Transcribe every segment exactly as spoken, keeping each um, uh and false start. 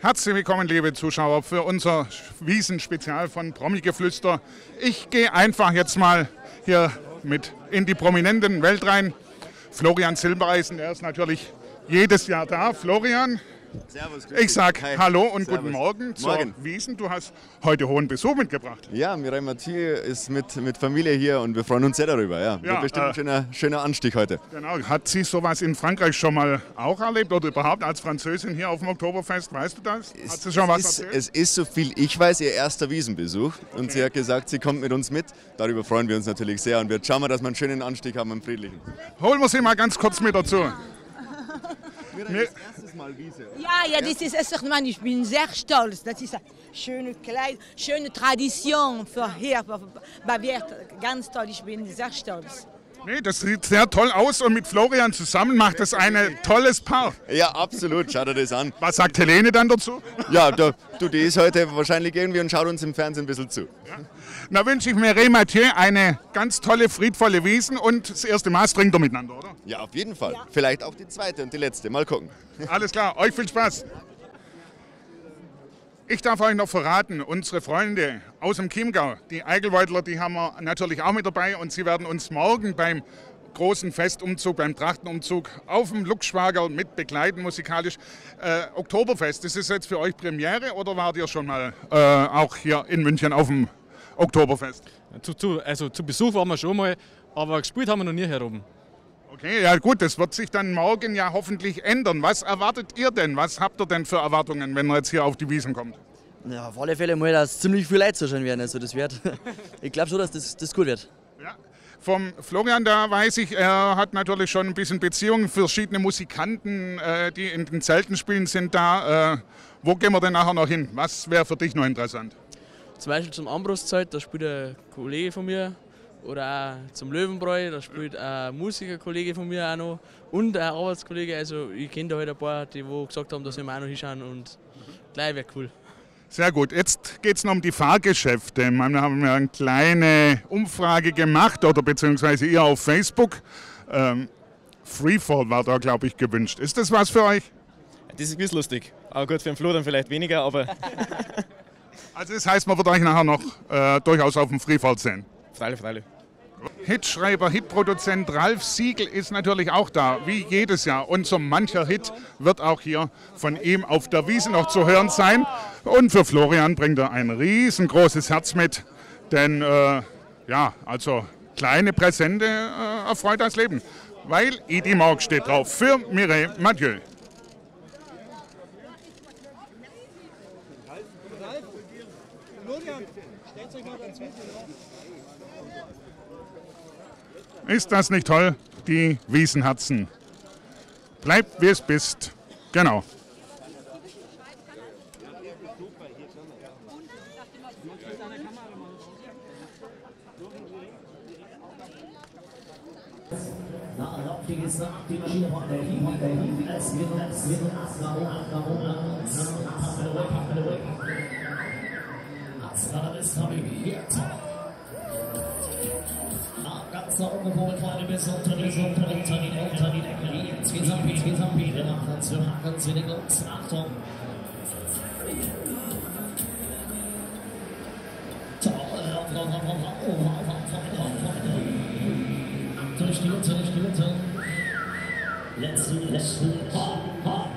Herzlich willkommen, liebe Zuschauer, für unser Wiesenspezial von Promi-Geflüster. Ich gehe einfach jetzt mal hier mit in die prominenten Welt rein. Florian Silbereisen, der ist natürlich jedes Jahr da. Florian, servus, ich sage Hallo und servus. Guten Morgen zur Morgen. Wiesn. Du hast heute hohen Besuch mitgebracht. Ja, Mireille Mathieu ist mit, mit Familie hier und wir freuen uns sehr darüber. Ja, Ja, wird bestimmt äh, ein schöner, schöner Anstieg heute. Genau. Hat sie sowas in Frankreich schon mal auch erlebt oder überhaupt als Französin hier auf dem Oktoberfest? Weißt du das? Hat sie schon was ist, erzählt? es ist, so viel ich weiß, ihr erster Wiesenbesuch und Okay. sie hat gesagt, sie kommt mit uns mit. Darüber freuen wir uns natürlich sehr und wir schauen mal, dass wir einen schönen Anstieg haben, einen friedlichen. Holen wir sie mal ganz kurz mit dazu. Mireille, das erste Mal Wiese. Ja, ja, das ist echt, Mann, ich bin sehr stolz. Das ist eine schöne Kleid, schöne Tradition für hier, für Baviera. Ganz toll, ich bin sehr stolz. Nee, das sieht sehr toll aus und mit Florian zusammen macht das ein tolles Paar. Ja, absolut, schau dir das an. Was sagt Helene dann dazu? Ja, da, du, die ist heute wahrscheinlich irgendwie und schaut uns im Fernsehen ein bisschen zu. Na wünsche ich Mireille Mathieu eine ganz tolle, friedvolle Wiesn und das erste Maß trinkt ihr miteinander, oder? Ja, auf jeden Fall. Vielleicht auch die zweite und die letzte. Mal gucken. Alles klar, euch viel Spaß. Ich darf euch noch verraten, unsere Freunde aus dem Chiemgau, die Eigelweidler, die haben wir natürlich auch mit dabei und sie werden uns morgen beim großen Festumzug, beim Trachtenumzug auf dem Luchsschwager mit begleiten musikalisch. Äh, Oktoberfest, ist das jetzt für euch Premiere oder wart ihr schon mal äh, auch hier in München auf dem Oktoberfest? Zu, zu, also zu Besuch waren wir schon mal, aber gespielt haben wir noch nie hier oben. Okay, ja gut, das wird sich dann morgen ja hoffentlich ändern. Was erwartet ihr denn? Was habt ihr denn für Erwartungen, wenn ihr jetzt hier auf die Wiesn kommt? Ja, auf alle Fälle mal, dass ziemlich viel Leute zuschauen werden. Also das wird, ich glaube schon, dass das, das gut wird. Ja. Vom Florian, da weiß ich, er hat natürlich schon ein bisschen Beziehungen, verschiedene Musikanten, äh, die in den Zelten spielen, sind da. Äh, wo gehen wir denn nachher noch hin? Was wäre für dich noch interessant? Zum Beispiel zum Ambroszelt, da spielt ein Kollege von mir. Oder auch zum Löwenbräu, da spielt ein Musikerkollege von mir auch noch. Und ein Arbeitskollege, also ich kenne da halt ein paar, die wo gesagt haben, dass wir auch noch hinschauen und gleich wäre cool. Sehr gut, jetzt geht es noch um die Fahrgeschäfte. Wir haben ja eine kleine Umfrage gemacht, oder beziehungsweise ihr auf Facebook. Ähm, Freefall war da, glaube ich, gewünscht. Ist das was für euch? Das ist ein bisschen lustig. Aber gut, für den Flo dann vielleicht weniger, aber Also das heißt, man wird euch nachher noch äh, durchaus auf dem Freefall sehen. freilich, freilich. Hitschreiber, Hitproduzent Ralf Siegel ist natürlich auch da, wie jedes Jahr. Und so mancher Hit wird auch hier von ihm auf der Wiesn noch zu hören sein. Und für Florian bringt er ein riesengroßes Herz mit, denn äh, ja, also kleine Präsente äh, erfreut das Leben. Weil Idi Morg steht drauf für Mireille Mathieu. Ist das nicht toll? Die Wiesenherzen. Bleibt wie es bist. Genau. Die Maschine von der Hiwi, der Hiwi, als wir, als wir, als wir, als wir, ganz nach oben geholt, Freunde, bis unter die, unter die, unter die, unter die Decke. Jetzt geht's am Beat, geht's am Beat. Wir machen uns, wir machen uns wieder los. Achtung. Toll, rauf, rauf, rauf, rauf, rauf, rauf, rauf, rauf, rauf. Durch die Mitte, durch die Mitte. Letzte, letzte, ha, ha.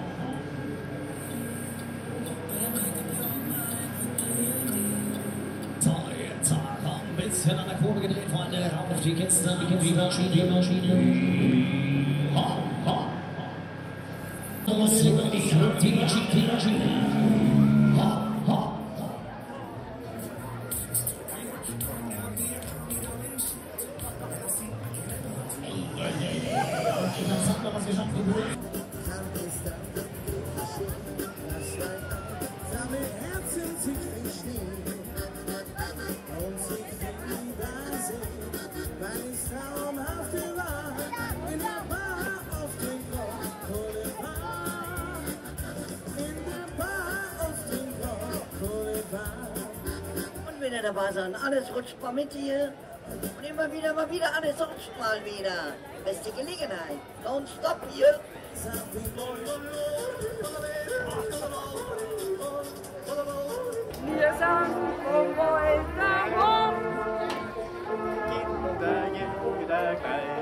Bisschen an der Kurve gedreht, Freunde, auf die Kiste, die Maschine, die Maschine. Ha, ha. Los, die Maschine, die Maschine. Ha, ha. Das hat noch was geschafft, gut. Wieder dabei sein, alles rutscht mal mit hier und immer wieder, mal wieder, alles rutscht mal wieder. Beste Gelegenheit, don't stop hier. geil.